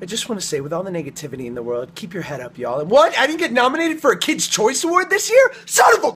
I just want to say, with all the negativity in the world, keep your head up, y'all. And what? I didn't get nominated for a Kids' Choice Award this year? Son of a